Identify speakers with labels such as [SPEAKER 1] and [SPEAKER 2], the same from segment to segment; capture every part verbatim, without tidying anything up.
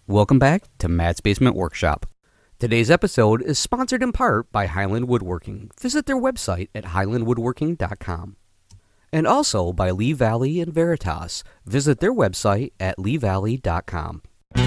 [SPEAKER 1] Welcome back to Matt's Basement Workshop. Today's episode is sponsored in part by Highland Woodworking. Visit their website at highland woodworking dot com. And also by Lee Valley and Veritas. Visit their website at lee valley dot com.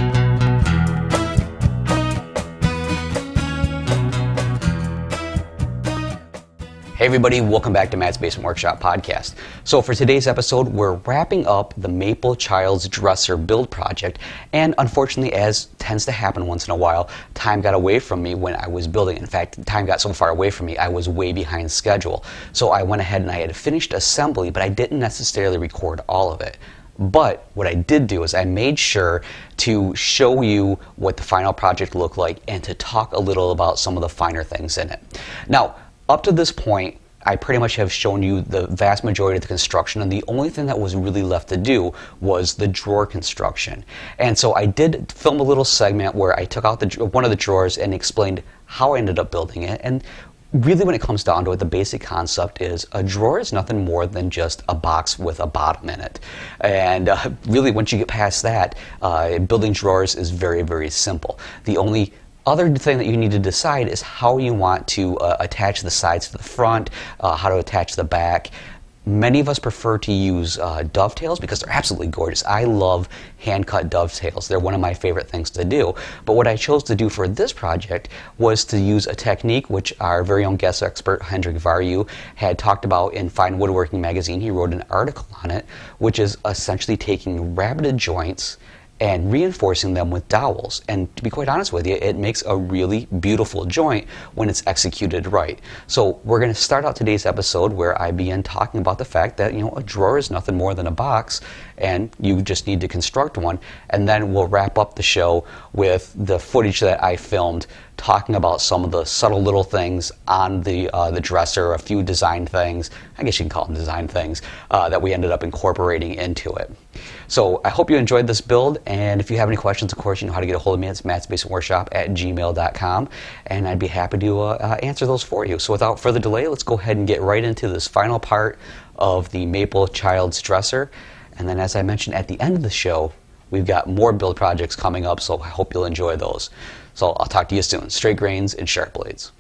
[SPEAKER 1] Hey everybody, welcome back to Matt's Basement Workshop podcast. So for today's episode, we're wrapping up the Maple Child's Dresser build project, and unfortunately, as tends to happen once in a while, time got away from me when I was building. In fact, time got so far away from me, I was way behind schedule. So I went ahead and I had finished assembly, but I didn't necessarily record all of it. But what I did do is I made sure to show you what the final project looked like and to talk a little about some of the finer things in it. Now, up to this point, I pretty much have shown you the vast majority of the construction, and the only thing that was really left to do was the drawer construction. And so I did film a little segment where I took out the, one of the drawers and explained how I ended up building it. And really, when it comes down to it, the basic concept is a drawer is nothing more than just a box with a bottom in it. And uh, really, once you get past that, uh, building drawers is very, very simple. The only other thing that you need to decide is how you want to uh, attach the sides to the front, uh, how to attach the back. Many of us prefer to use uh, dovetails because they're absolutely gorgeous. I love hand-cut dovetails. They're one of my favorite things to do. But what I chose to do for this project was to use a technique which our very own guest expert, Hendrik Varju, had talked about in Fine Woodworking magazine. He wrote an article on it, which is essentially taking rabbeted joints and reinforcing them with dowels. And to be quite honest with you, it makes a really beautiful joint when it's executed right. So we're going to start out today's episode where I begin talking about the fact that, you know, a drawer is nothing more than a box, and you just need to construct one. And then we'll wrap up the show with the footage that I filmed talking about some of the subtle little things on the uh, the dresser, a few design things, I guess you can call them design things, uh, that we ended up incorporating into it. So I hope you enjoyed this build, and if you have any questions, of course, you know how to get a hold of me. It's matts basement workshop at gmail dot com, and I'd be happy to uh, uh, answer those for you. So without further delay, let's go ahead and get right into this final part of the Maple Child's Dresser. And then, as I mentioned at the end of the show, we've got more build projects coming up, so I hope you'll enjoy those. So I'll talk to you soon. Straight grains and sharp blades.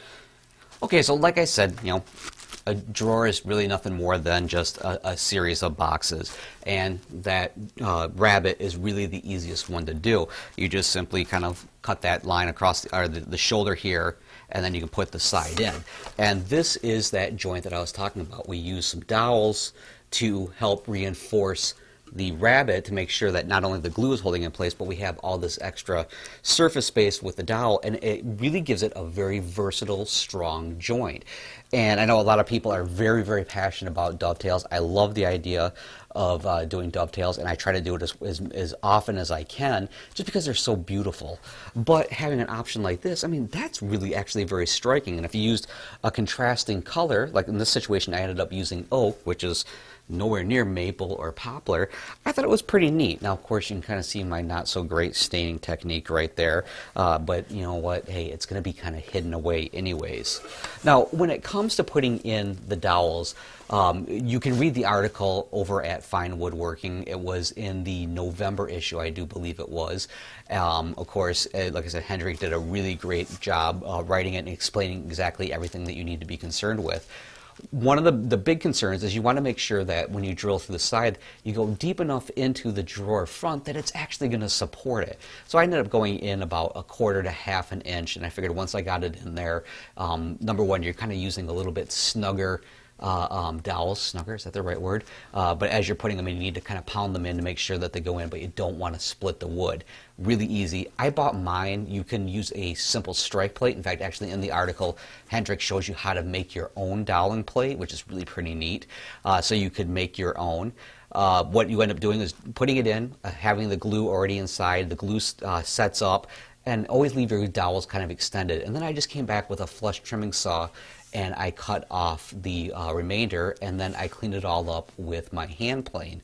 [SPEAKER 1] Okay, so like I said, you know, a drawer is really nothing more than just a, a series of boxes, and that uh, rabbet is really the easiest one to do. You just simply kind of cut that line across the, or the, the shoulder here, and then you can put the side in. And this is that joint that I was talking about. We use some dowels to help reinforce the rabbet to make sure that not only the glue is holding in place, but we have all this extra surface space with the dowel, and it really gives it a very versatile, strong joint. And I know a lot of people are very, very passionate about dovetails. I love the idea of uh, doing dovetails, and I try to do it as, as, as often as I can, just because they're so beautiful. But having an option like this, I mean, that's really actually very striking. And if you used a contrasting color, like in this situation, I ended up using oak, which is nowhere near maple or poplar, I thought it was pretty neat. Now, of course, you can kind of see my not so great staining technique right there, uh, but you know what, hey, it's going to be kind of hidden away anyways. Now, when it comes to putting in the dowels, um, you can read the article over at Fine Woodworking. It was in the November issue, I do believe it was. Um, of course, uh, like I said, Hendrik did a really great job uh, writing it and explaining exactly everything that you need to be concerned with. One of the, the big concerns is you want to make sure that when you drill through the side, you go deep enough into the drawer front that it's actually going to support it. So I ended up going in about a quarter to half an inch, and I figured once I got it in there, um, number one, you're kind of using a little bit snugger Uh, um, dowels, snugger, is that the right word? Uh, but as you're putting them in, you need to kind of pound them in to make sure that they go in, but you don't want to split the wood. Really easy. I bought mine. You can use a simple strike plate. In fact, actually in the article, Hendrik shows you how to make your own doweling plate, which is really pretty neat. Uh, so you could make your own. Uh, what you end up doing is putting it in, uh, having the glue already inside, the glue uh, sets up, and always leave your dowels kind of extended. And then I just came back with a flush trimming saw, and I cut off the uh, remainder, and then I cleaned it all up with my hand plane. Of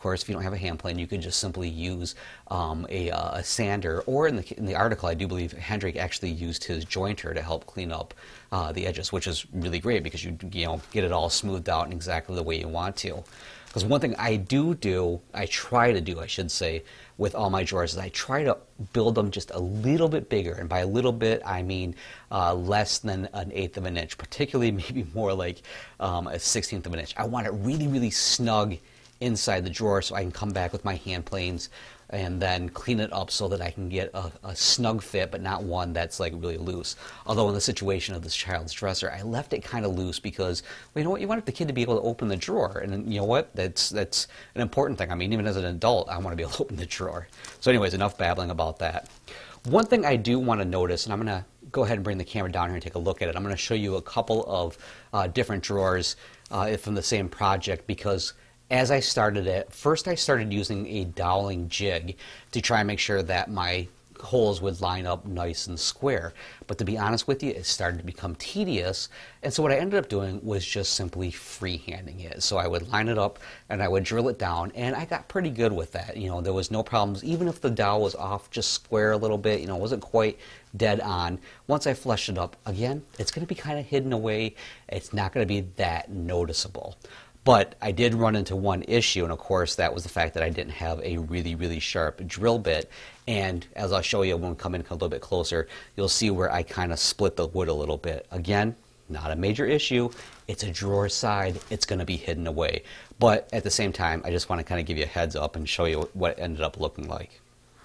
[SPEAKER 1] course, if you don't have a hand plane, you could just simply use um, a, uh, a sander, or in the, in the article, I do believe Hendrik actually used his jointer to help clean up uh, the edges, which is really great because you, you know, get it all smoothed out in exactly the way you want to. Because one thing I do do, I try to do, I should say, with all my drawers is I try to build them just a little bit bigger. And by a little bit, I mean uh, less than an eighth of an inch, particularly maybe more like um, a sixteenth of an inch. I want it really, really snug inside the drawer so I can come back with my hand planes and then clean it up so that I can get a, a snug fit, but not one that's like really loose. Although in the situation of this child's dresser, I left it kind of loose because, well, you know what, you want the kid to be able to open the drawer, and you know what, that's that's an important thing. I mean, even as an adult, I want to be able to open the drawer. So anyways, enough babbling about that. One thing I do want to notice, and I'm going to go ahead and bring the camera down here and take a look at it. I'm going to show you a couple of uh, different drawers uh, from the same project, because as I started it, first I started using a doweling jig to try and make sure that my holes would line up nice and square. But to be honest with you, it started to become tedious. And so what I ended up doing was just simply freehanding it. So I would line it up and I would drill it down, and I got pretty good with that. You know, there was no problems. Even if the dowel was off just square a little bit, you know, it wasn't quite dead on. Once I flushed it up, again, it's going to be kind of hidden away. It's not going to be that noticeable. But I did run into one issue, and of course that was the fact that I didn't have a really, really sharp drill bit. And as I'll show you when we come in a little bit closer, you'll see where I kind of split the wood a little bit. Again, not a major issue. It's a drawer side. It's going to be hidden away. But at the same time, I just want to kind of give you a heads up and show you what it ended up looking like.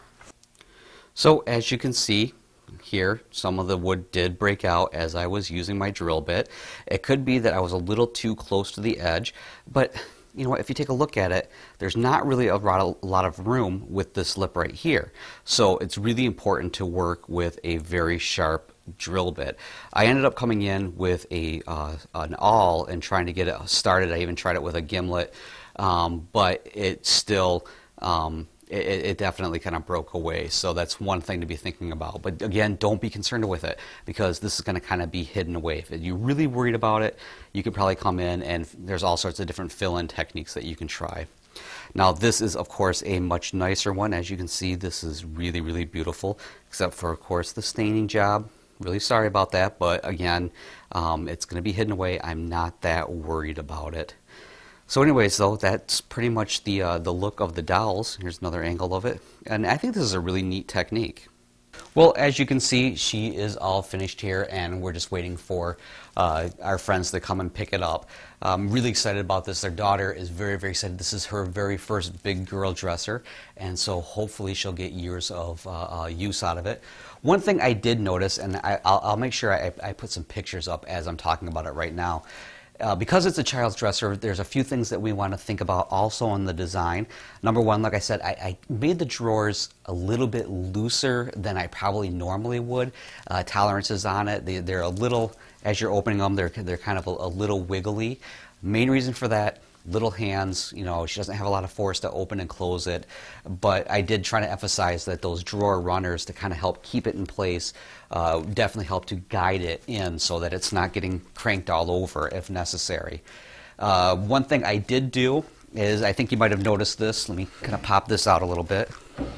[SPEAKER 1] So as you can see, here, some of the wood did break out as I was using my drill bit. It could be that I was a little too close to the edge, but you know what, if you take a look at it, there's not really a lot of room with this lip right here. So it's really important to work with a very sharp drill bit. I ended up coming in with a uh, an awl and trying to get it started. I even tried it with a gimlet, um, but it still um, It, it definitely kind of broke away. So that's one thing to be thinking about. But again, don't be concerned with it, because this is going to kind of be hidden away. If you're really worried about it, you could probably come in, and there's all sorts of different fill-in techniques that you can try. Now this is of course a much nicer one. As you can see, this is really, really beautiful, except for of course the staining job. Really sorry about that, but again, um, it's going to be hidden away. I'm not that worried about it. So anyways, though, that's pretty much the, uh, the look of the dowels. Here's another angle of it. And I think this is a really neat technique. Well, as you can see, she is all finished here, and we're just waiting for uh, our friends to come and pick it up. I'm really excited about this. Their daughter is very, very excited. This is her very first big girl dresser, and so hopefully she'll get years of uh, uh, use out of it. One thing I did notice, and I, I'll, I'll make sure I, I put some pictures up as I'm talking about it right now. Uh, because it's a child's dresser, there's a few things that we want to think about also in the design. Number one, like I said, I, I made the drawers a little bit looser than I probably normally would. Uh, tolerances on it, they, they're a little, as you're opening them, they're, they're kind of a, a little wiggly. Main reason for that, little hands, you know, she doesn't have a lot of force to open and close it, but I did try to emphasize that those drawer runners to kind of help keep it in place uh, definitely help to guide it in so that it's not getting cranked all over if necessary. Uh, one thing I did do is, I think you might have noticed this, let me kind of pop this out a little bit.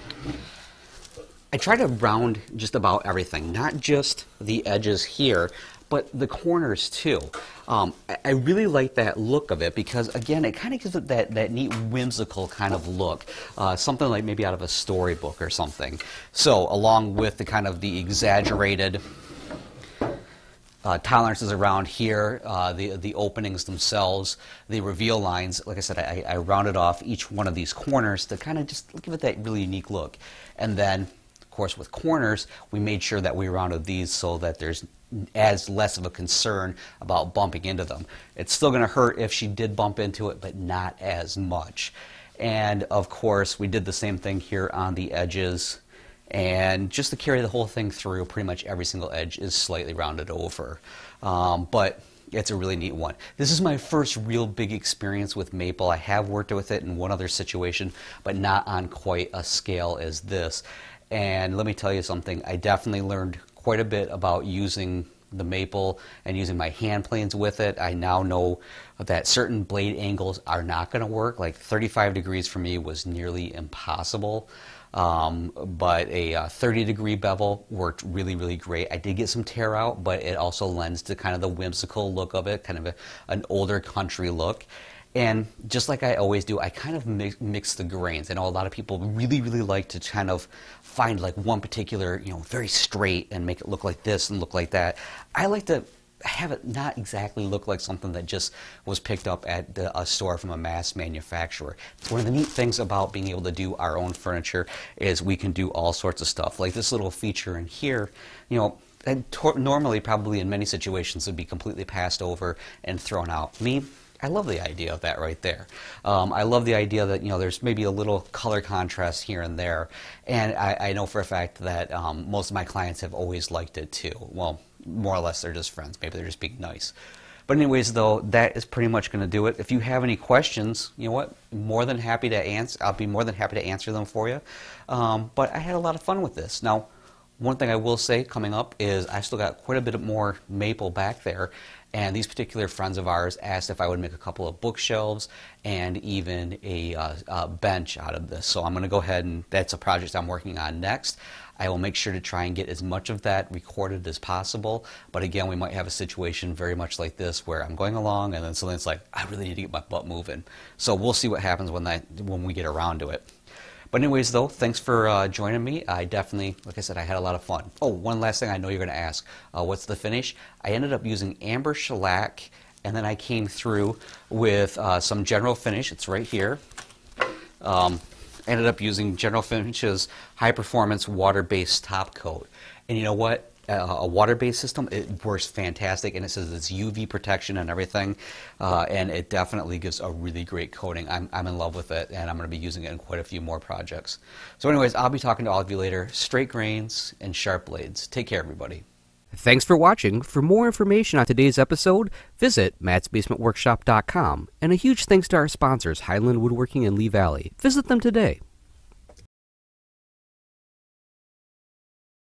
[SPEAKER 1] I try to round just about everything, not just the edges here, but the corners too. Um, I, I really like that look of it because, again, it kind of gives it that, that neat whimsical kind of look, uh, something like maybe out of a storybook or something. So along with the kind of the exaggerated uh, tolerances around here, uh, the, the openings themselves, the reveal lines, like I said, I, I rounded off each one of these corners to kind of just give it that really unique look. And then, of course, with corners, we made sure that we rounded these so that there's as less of a concern about bumping into them. It's still going to hurt if she did bump into it, but not as much. And of course, we did the same thing here on the edges. And just to carry the whole thing through, pretty much every single edge is slightly rounded over. Um, but it's a really neat one. This is my first real big experience with maple. I have worked with it in one other situation, but not on quite a scale as this. And let me tell you something, I definitely learned quite a bit about using the maple and using my hand planes with it, I now know that certain blade angles are not going to work. Like thirty-five degrees for me was nearly impossible. Um, but a uh, thirty degree bevel worked really, really great. I did get some tear out, but it also lends to kind of the whimsical look of it, kind of a, an older country look. And just like I always do, I kind of mix, mix the grains. I know a lot of people really, really like to kind of find like one particular, you know, very straight and make it look like this and look like that. I like to have it not exactly look like something that just was picked up at the, a store from a mass manufacturer. It's one of the neat things about being able to do our own furniture is we can do all sorts of stuff. Like this little feature in here, you know, and normally probably in many situations would be completely passed over and thrown out. Me, I love the idea of that right there. Um, I love the idea that, you know, there's maybe a little color contrast here and there, and I, I know for a fact that um, most of my clients have always liked it too. Well, more or less they're just friends. Maybe they're just being nice. But anyways, though, that is pretty much going to do it. If you have any questions, you know what, more than happy to answer. I'll be more than happy to answer them for you. Um, but I had a lot of fun with this. Now, one thing I will say coming up is I still got quite a bit more maple back there, and these particular friends of ours asked if I would make a couple of bookshelves and even a, uh, a bench out of this. So I'm going to go ahead, and that's a project I'm working on next. I will make sure to try and get as much of that recorded as possible. But again, we might have a situation very much like this where I'm going along and then something's like, I really need to get my butt moving. So we'll see what happens when, that, when we get around to it. But anyways, though, thanks for uh, joining me. I definitely, like I said, I had a lot of fun. Oh, one last thing I know you're going to ask. Uh, what's the finish? I ended up using amber shellac, and then I came through with uh, some General Finish. It's right here. Um, ended up using General Finish's high-performance water-based top coat. And you know what? Uh, a water-based system, it works fantastic, and it says it's U V protection and everything, uh, and it definitely gives a really great coating. I'm, I'm in love with it, and I'm going to be using it in quite a few more projects. So anyways, I'll be talking to all of you later. Straight grains and sharp blades. Take care, everybody.
[SPEAKER 2] Thanks for watching. For more information on today's episode, visit Matt's Basement Workshop dot com. And a huge thanks to our sponsors, Highland Woodworking and Lee Valley. Visit them today.